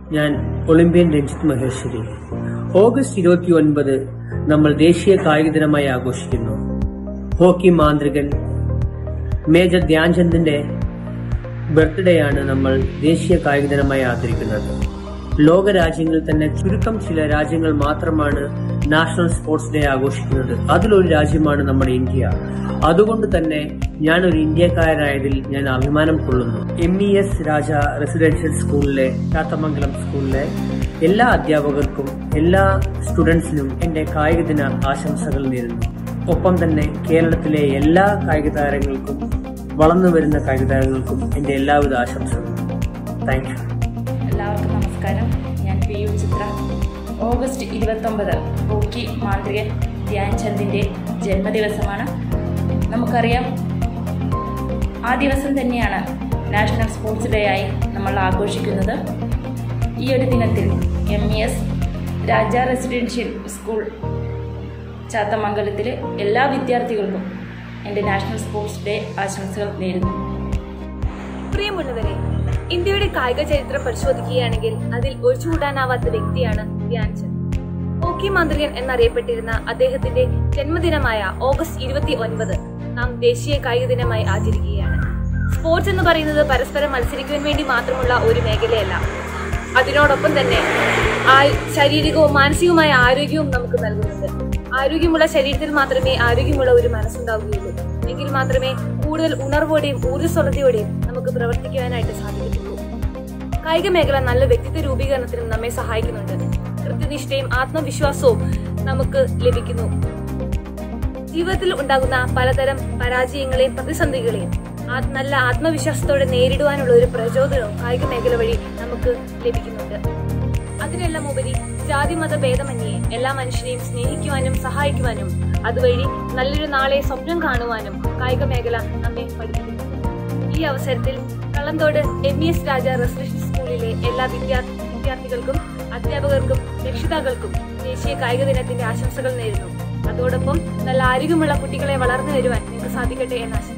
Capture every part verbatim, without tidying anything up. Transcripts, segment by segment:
ഞാൻ Olympian Ranjith Maheshwari. August ഇരുപത്തി ഒൻപത് നമ്മൾ ദേശീയ കായിക ദിനമായി ആഘോഷിക്കുന്നു. ഹോക്കി മാന്ത്രികൻ മേജർ ധ്യാൻചന്ദിന്റെ ബർത്ത്ഡേ ആണ് നമ്മൾ ദേശീയ കായിക ദിനമായി ആചരിക്കുന്നത്. ലോക രാജ്യങ്ങളിൽ തന്നെ ചുരുക്കം ചില രാജ്യങ്ങൾ മാത്രമാണ് നാഷണൽ സ്പോർട്സ് ഡേ ആഘോഷിക്കുന്നത്. അതിലൊരു രാജ്യമാണ് നമ്മുടെ ഇന്ത്യ. അതുകൊണ്ട് തന്നെ ഞാൻ ഒരു ഇന്ത്യക്കാരനായതിൽ ഞാൻ അഭിമാനം കൊള്ളുന്നു. M E S Raja residential സ്കൂളിലെ ചാത്തമംഗലം സ്കൂളിലെ എല്ലാ അധ്യാപകർക്കും എല്ലാ സ്റ്റുഡൻസിനും എന്റെ കായിക ദിന ആശംസകൾ നേരുന്നു. ഒപ്പം തന്നെ കേരളത്തിലെ എല്ലാ കായിക താരങ്ങൾക്കും വളർന്നു വരുന്ന കായിക താരങ്ങൾക്കും എന്റെ എല്ലാവിധ ആശംസകളും. Thank you. എല്ലാവർക്കും നമസ്കാരം. ഞാൻ പി യു ചിത്ര. ഓഗസ്റ്റ് ഇരുപത്തൊമ്പത് ഹോക്കി മാന്ത്രികൻ ധ്യാൻചന്ദിൻ്റെ ജന്മദിവസമാണ്. നമുക്കറിയാം, ആ ദിവസം തന്നെയാണ് നാഷണൽ സ്പോർട്സ് ഡേ ആയി നമ്മൾ ആഘോഷിക്കുന്നത്. ഈ ഒരു ദിനത്തിൽ M E S Raja residential school ചാത്തമംഗലത്തിലെ എല്ലാ വിദ്യാർത്ഥികൾക്കും എൻ്റെ നാഷണൽ സ്പോർട്സ് ഡേ ആശംസകൾ നേരുന്നു. പ്രിയമുള്ളവരെ, ഇന്ത്യയുടെ കായിക ചരിത്രം പരിശോധിക്കുകയാണെങ്കിൽ അതിൽ ഒഴിച്ചുകൂടാനാവാത്ത വ്യക്തിയാണ് ധ്യാൻചന്ദ്. ഹോക്കി മാന്ത്രികൻ എന്നറിയപ്പെട്ടിരുന്ന അദ്ദേഹത്തിന്റെ ജന്മദിനമായ ഓഗസ്റ്റ് ഇരുപത്തി ഒൻപത് നാം ദേശീയ കായിക ദിനമായി ആചരിക്കുകയാണ്. സ്പോർട്സ് എന്ന് പറയുന്നത് പരസ്പരം മത്സരിക്കുവാൻ വേണ്ടി മാത്രമുള്ള ഒരു മേഖലയല്ല. അതിനോടൊപ്പം തന്നെ ശാരീരികവും മാനസികവുമായ ആരോഗ്യവും നമുക്ക് നൽകുന്നുണ്ട്. ആരോഗ്യമുള്ള ശരീരത്തിൽ മാത്രമേ ആരോഗ്യമുള്ള ഒരു മനസ്സുണ്ടാവുകയുള്ളൂ. എങ്കിൽ മാത്രമേ കൂടുതൽ ഉണർവോടെയും ഊർജ്ജസ്വലതയോടെയും നമുക്ക് പ്രവർത്തിക്കുവാനായിട്ട് സാധിക്കത്തുള്ളൂ. കായിക മേഖല നല്ല വ്യക്തിത്വ രൂപീകരണത്തിനും നമ്മെ സഹായിക്കുന്നുണ്ട്. കൃത്യനിഷ്ഠയും ആത്മവിശ്വാസവും നമുക്ക് ലഭിക്കുന്നു. ജീവിതത്തിൽ ഉണ്ടാകുന്ന പലതരം പരാജയങ്ങളെയും പ്രതിസന്ധികളെയും നല്ല ആത്മവിശ്വാസത്തോടെ നേരിടുവാനുള്ള ഒരു പ്രചോദനവും കായിക മേഖല വഴി നമുക്ക് ലഭിക്കുന്നുണ്ട്. അതിനെല്ലാം ഉപരി ജാതി മത ഭേദമന്യേ എല്ലാ മനുഷ്യരെയും സ്നേഹിക്കുവാനും സഹായിക്കുവാനും അതുവഴി നല്ലൊരു നാളെ സ്വപ്നം കാണുവാനും കായിക മേഖല നമ്മെ പഠിപ്പിക്കുന്നു. ഈ അവസരത്തിൽ Kallanthode M E S Raja residential സ്കൂളിലെ എല്ലാ വിദ്യാർത്ഥി വിദ്യാർത്ഥികൾക്കും അധ്യാപകർക്കും രക്ഷിതാക്കൾക്കും ദേശീയ കായിക ദിനത്തിന്റെ ആശംസകൾ നേരുന്നു. അതോടൊപ്പം നല്ല ആരോഗ്യമുള്ള കുട്ടികളെ വളർന്നു വരുവാൻ നിങ്ങൾക്ക് സാധിക്കട്ടെ എന്ന് ആശംസിക്കുന്നു.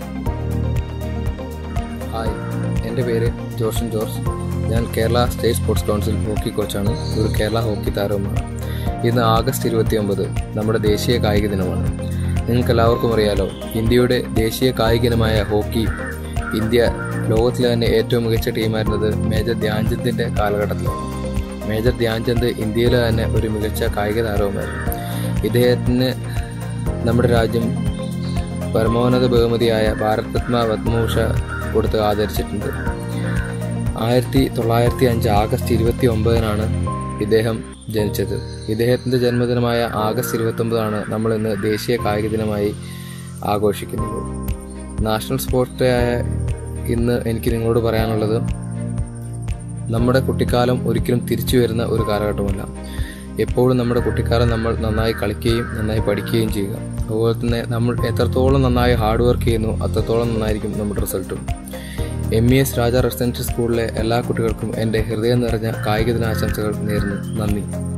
ഹായ്, എൻ്റെ പേര് ജോഷൻ ജോർജ്. ഞാൻ Kerala state sports council hockey കോച്ചാണ്. ഒരു കേരള ഹോക്കി താരവുമാണ്. ഇന്ന് ആഗസ്റ്റ് ഇരുപത്തി ഒമ്പത് നമ്മുടെ ദേശീയ കായിക ദിനമാണ്. നിങ്ങൾക്കെല്ലാവർക്കും അറിയാലോ, ഇന്ത്യയുടെ ദേശീയ കായിക ഇനമായ ഹോക്കി ഇന്ത്യ ലോകത്തിലെ തന്നെ ഏറ്റവും മികച്ച ടീമായിരുന്നത് മേജർ ധ്യാൻചന്ദിൻ്റെ കാലഘട്ടത്തിലാണ്. മേജർ ധ്യാൻചന്ദ് ഇന്ത്യയിലെ തന്നെ ഒരു മികച്ച കായിക താരവുമായിരുന്നു. ഇദ്ദേഹത്തിന് നമ്മുടെ രാജ്യം പരമോന്നത ബഹുമതിയായ ഭാരത് രത്ന പത്മഭൂഷൺ കൊടുത്ത് ആദരിച്ചിട്ടുണ്ട്. ആയിരത്തി തൊള്ളായിരത്തി അഞ്ച് ആഗസ്റ്റ് ഇരുപത്തി ഒമ്പതിനാണ് ഇദ്ദേഹം ജനിച്ചത്. ഇദ്ദേഹത്തിൻ്റെ ജന്മദിനമായ ആഗസ്റ്റ് ഇരുപത്തി ഒമ്പതാണ് നമ്മൾ ഇന്ന് ദേശീയ കായിക ദിനമായി ആഘോഷിക്കുന്നത്. നാഷണൽ സ്പോർട്സ് ഡേ ആയ ഇന്ന് എനിക്ക് നിങ്ങളോട് പറയാനുള്ളത്, നമ്മുടെ കുട്ടിക്കാലം ഒരിക്കലും തിരിച്ചു വരുന്ന ഒരു കാലഘട്ടമല്ല. എപ്പോഴും നമ്മുടെ കുട്ടിക്കാലം നമ്മൾ നന്നായി കളിക്കുകയും നന്നായി പഠിക്കുകയും ചെയ്യുക. അതുപോലെ തന്നെ നമ്മൾ എത്രത്തോളം നന്നായി ഹാർഡ് വർക്ക് ചെയ്യുന്നു അത്രത്തോളം നന്നായിരിക്കും നമ്മുടെ റിസൾട്ടും. M E S Raja residential സ്കൂളിലെ എല്ലാ കുട്ടികൾക്കും എൻ്റെ ഹൃദയം നിറഞ്ഞ കായിക ദിനാശംസകൾ നേരുന്നു. നന്ദി.